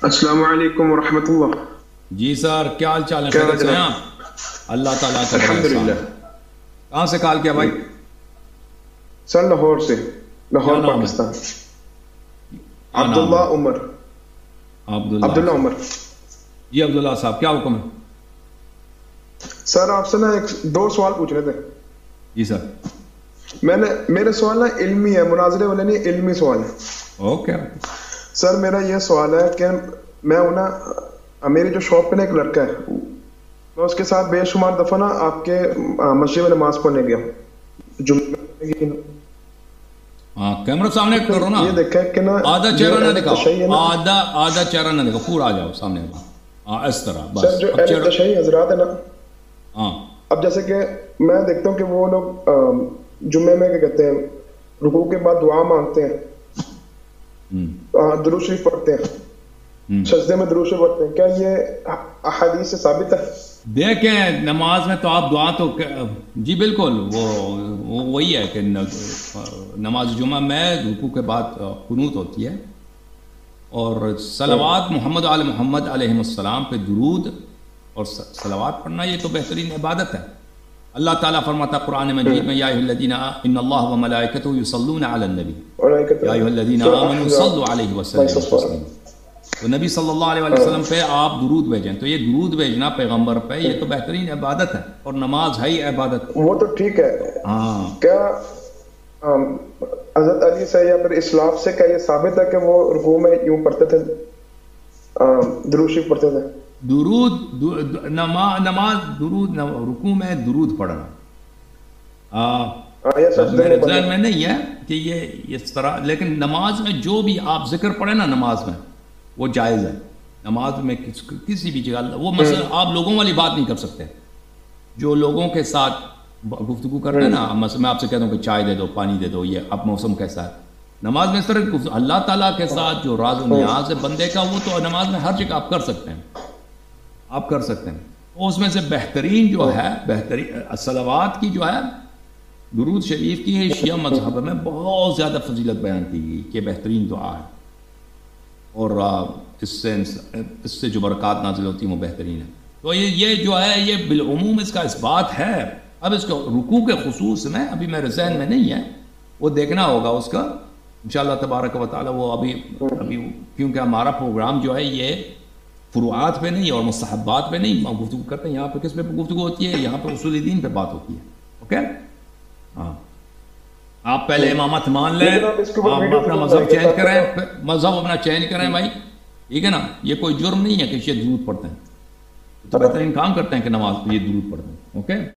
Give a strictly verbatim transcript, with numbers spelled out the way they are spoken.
السلام علیکم ورحمۃ اللہ۔ جی سر، کیا حال چال ہے؟ خیریت سے ہیں آپ؟ اللہ تعالیٰ کا الحمدللہ۔ کہاں سے کال کیا بھائی؟ سر لاہور سے، لاہور پاکستان۔ عبداللہ عمر۔ عبداللہ عبداللہ عمر۔ جی عبداللہ صاحب، کیا حکم ہے؟ سر آپ سے نا ایک دو سوال پوچھنے تھے۔ جی سر۔ میں نے میرے سوال نا علمی ہے، مناظرے والے نہیں، علمی سوال ہے۔ اوکے سر میرا یہ سوال ہے کہ میں ہوں نا، میری جو شاپ پہ نا ایک لڑکا ہے، میں اس کے ساتھ بے شمار دفعہ نا آپ کے مسجد میں نماز پڑھنے گیا جمعے۔ ہاں کیمرہ سامنے کرو نا، یہ دیکھیں کہ نا آدھا چہرہ نہ دکھاؤ، آدھا آدھا چہرہ نہ دکھاؤ، پورا آ جاؤ سامنے۔ ہاں اس طرح بس۔ سر جو اہل تشیع حضرات ہے نا، ہاں اب جیسے کہ میں دیکھتا ہوں کہ وہ لوگ جمعے میں کیا کہتے ہیں، رکوع کے بعد دعا مانگتے ہیں، درود شریف پڑھتے ہیں، سجدے میں درود شریف پڑھتے ہیں، کیا یہ احادیث سے ثابت ہے؟ دیکھیں نماز میں تو آپ دعا تو جی بالکل وہ وہی ہے کہ نماز جمعہ میں رکوع کے بعد قنوت ہوتی ہے، اور صلوات محمد آل محمد علیہ السلام پہ درود اور صلوات پڑھنا یہ تو بہترین عبادت ہے۔ اللہ تعالیٰ فرماتا قرآن مجید میں، یا ایھا الذین ان اللہ و ملائکتہ یصلون علی النبی یا ایھا الذین آمنوا صلوا علیہ وسلم تسلیما۔ تو نبی صلی اللہ علیہ وسلم پہ آپ درود بھیجیں، تو یہ درود بھیجنا پیغمبر پہ یہ تو بہترین عبادت ہے، اور نماز ہے ہی عبادت۔ وہ تو ٹھیک ہے، ہاں کیا حضرت علی سے یا پھر اسلاف سے کیا یہ ثابت ہے کہ وہ رکوع میں یوں پڑھتے تھے، درود شریف پڑھتے تھے؟ درود نماز درود رکوع میں درود پڑھنا میرے ذہن میں نہیں ہے کہ یہ اس طرح، لیکن نماز میں جو بھی آپ ذکر پڑھیں نا نماز میں وہ جائز ہے۔ نماز میں کسی بھی جگہ وہ مثلا آپ لوگوں والی بات نہیں کر سکتے، جو لوگوں کے ساتھ گفتگو کرتے ہیں نا، مثلا میں آپ سے کہتا ہوں کہ چائے دے دو، پانی دے دو، یہ اب موسم کیسا ہے، نماز میں اس طرح اللہ تعالیٰ کے ساتھ جو راز و نیاز ہے بندے کا، وہ تو نماز میں ہر جگہ آپ کر سکتے ہیں، آپ کر سکتے ہیں۔ اس میں سے بہترین جو ہے، بہترین صلوات کی جو ہے، درود شریف کی شیعہ مذہب میں بہت زیادہ فضیلت بیان کی گئی کہ بہترین دعا ہے، اور اس سے اس سے جو برکات نازل ہوتی ہیں وہ بہترین ہے۔ تو یہ یہ جو ہے یہ بالعموم اس کا اس بات ہے۔ اب اس کو رکوع کے خصوص میں ابھی میرے ذہن میں نہیں ہے، وہ دیکھنا ہوگا اس کا انشاءاللہ تبارک و تعالی۔ وہ ابھی ابھی کیونکہ ہمارا پروگرام جو ہے یہ فروعات پہ نہیں اور مستحبات پہ نہیں گفتگو کرتے ہیں، یہاں پہ کس پہ گفتگو ہوتی ہے؟ یہاں پہ اصول دین پہ بات ہوتی ہے۔ اوکے، ہاں آپ پہلے امامت مان لیں، آپ اپنا مذہب چینج کریں، مذہب اپنا چینج کریں بھائی، ٹھیک ہے نا؟ یہ کوئی جرم نہیں ہے کہ یہ درود پڑھتے ہیں، تو بہترین کام کرتے ہیں کہ نماز پہ یہ درود پڑھتے ہیں۔ اوکے۔